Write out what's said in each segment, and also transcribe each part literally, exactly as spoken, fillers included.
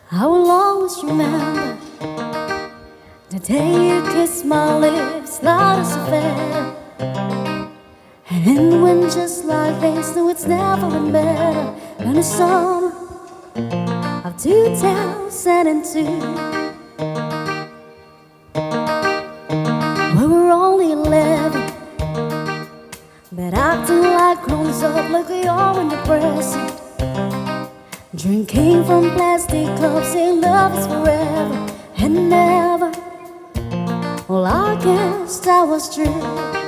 I will always remember the day you kissed my lips loud as a feather. And when just like this, no, it's never been better than the summer of two thousand two. We were only eleven, but acting like grown-ups like we are in the present. Drinking from plastic cups, saying love is forever and never. Well, I guess that was true.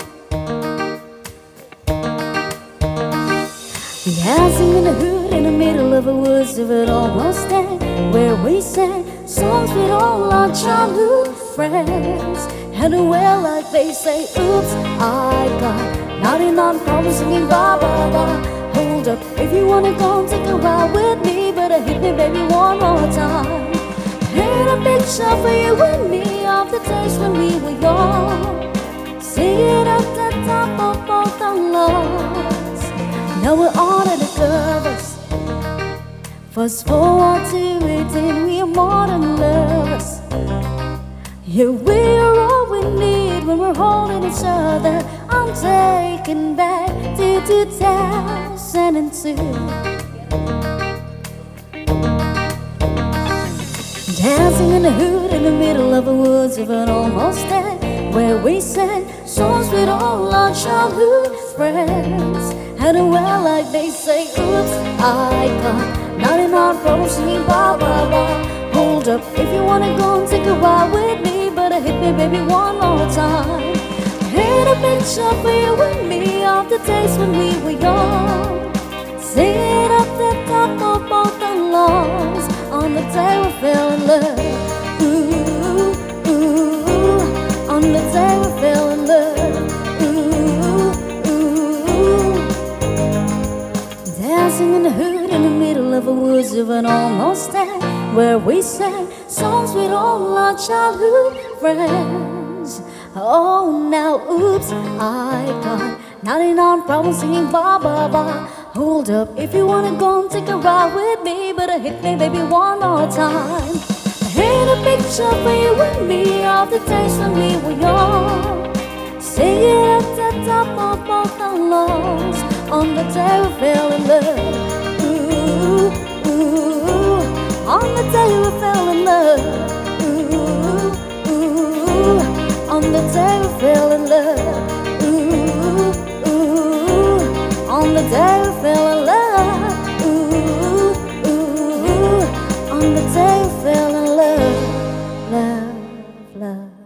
Dancing in the hood in the middle of the woods of an almost day, where we sang songs with all our childhood friends. And well, like they say, oops, I got ninety-nine problems singing blah blah blah. Hold up, if you wanna go take a ride with me, better hit me baby one more time. Paint a picture for you and me of the days when we were young, singing at the top of both our lungs. Now we're under the covers, fast forward to it and we are more than lovers. Yeah, we are all we need when we're holding each other. I'm taken back to two thousand two. Dancing in the hood in the middle of the woods of an almost day, where we sang songs with all our childhood friends. And well, like they say, oops, I got ninety-nine problems singing blah blah blah. Hold up, if you wanna go and take a ride with me, better hit me baby one more time. Paint a picture for you and me of the days when we were young, singing at the top of both our lungs on the day we fell in love. Ooh, ooh, on the day we fell in love. Ooh, ooh, dancing in the hood in the middle of the woods of an almost day, where we sang songs with all our childhood friends. Oh, now, oops, I got ninety-nine problems singing blah, blah, blah. Hold up, if you wanna go and take a ride with me, better hit me, baby, one more time. Paint a picture for you and me of the days when we were young, singing at the top of both our lungs on the day we fell in love. Ooh, ooh, on the day we fell in love. Ooh, ooh, on the day we fell in love. Ooh, ooh, on the day we fell in love. Ooh, ooh, on the day we fell in love. Love, love.